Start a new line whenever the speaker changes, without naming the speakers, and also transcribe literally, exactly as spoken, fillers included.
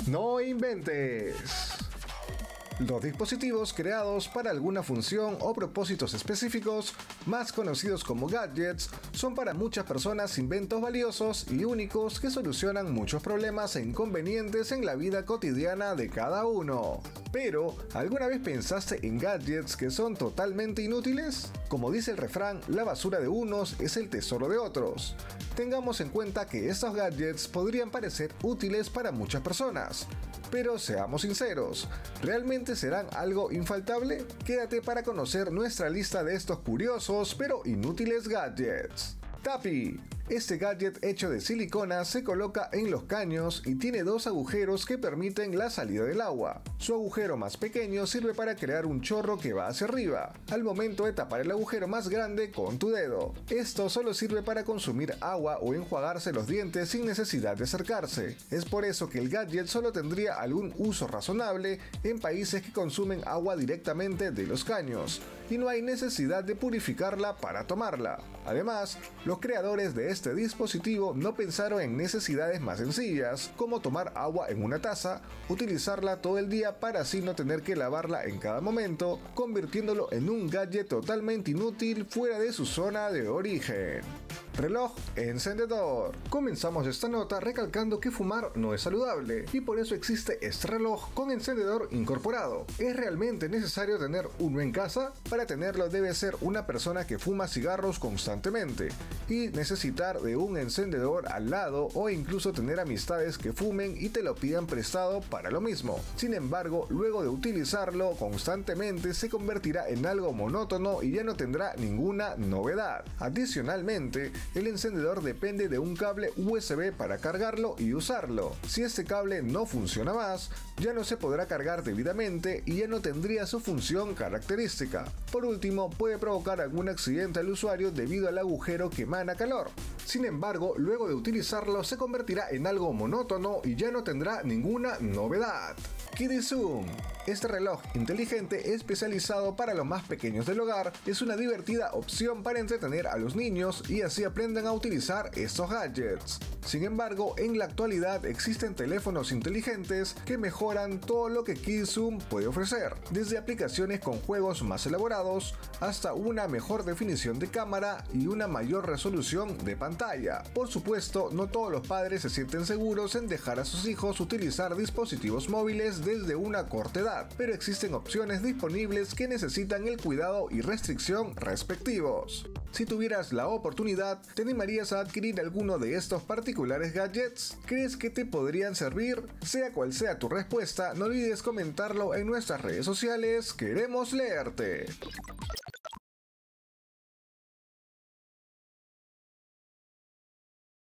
No inventes. Los dispositivos creados para alguna función o propósitos específicos, más conocidos como gadgets, son para muchas personas inventos valiosos y únicos que solucionan muchos problemas e inconvenientes en la vida cotidiana de cada uno. Pero, ¿alguna vez pensaste en gadgets que son totalmente inútiles? Como dice el refrán, la basura de unos es el tesoro de otros. Tengamos en cuenta que estos gadgets podrían parecer útiles para muchas personas. Pero seamos sinceros, ¿realmente serán algo infaltable? Quédate para conocer nuestra lista de estos curiosos pero inútiles gadgets. Tappy. Este gadget hecho de silicona se coloca en los caños y tiene dos agujeros que permiten la salida del agua. Su agujero más pequeño sirve para crear un chorro que va hacia arriba, al momento de tapar el agujero más grande con tu dedo. Esto solo sirve para consumir agua o enjuagarse los dientes sin necesidad de acercarse. Es por eso que el gadget solo tendría algún uso razonable en países que consumen agua directamente de los caños, y no hay necesidad de purificarla para tomarla. Además, los creadores de este dispositivo no pensaron en necesidades más sencillas, como tomar agua en una taza, utilizarla todo el día para así no tener que lavarla en cada momento, convirtiéndolo en un gadget totalmente inútil fuera de su zona de origen. Reloj encendedor. Comenzamos esta nota recalcando que fumar no es saludable y por eso existe este reloj con encendedor incorporado. ¿Es realmente necesario tener uno en casa? Para tenerlo debe ser una persona que fuma cigarros constantemente y necesitar de un encendedor al lado, o incluso tener amistades que fumen y te lo pidan prestado para lo mismo. Sin embargo, luego de utilizarlo constantemente se convertirá en algo monótono y ya no tendrá ninguna novedad. Adicionalmente, el encendedor depende de un cable U S B para cargarlo y usarlo. Si este cable no funciona más, ya no se podrá cargar debidamente y ya no tendría su función característica. Por último, puede provocar algún accidente al usuario debido al agujero que emana calor. Sin embargo, luego de utilizarlo se convertirá en algo monótono y ya no tendrá ninguna novedad. KidiZoom. Este reloj inteligente especializado para los más pequeños del hogar es una divertida opción para entretener a los niños y así aprendan a utilizar estos gadgets. Sin embargo, en la actualidad existen teléfonos inteligentes que mejoran todo lo que KidiZoom puede ofrecer, desde aplicaciones con juegos más elaborados hasta una mejor definición de cámara y una mayor resolución de pantalla. Por supuesto, no todos los padres se sienten seguros en dejar a sus hijos utilizar dispositivos móviles desde una corta edad, pero existen opciones disponibles que necesitan el cuidado y restricción respectivos. Si tuvieras la oportunidad, ¿te animarías a adquirir alguno de estos particulares gadgets? ¿Crees que te podrían servir? Sea cual sea tu respuesta, no olvides comentarlo en nuestras redes sociales, queremos leerte.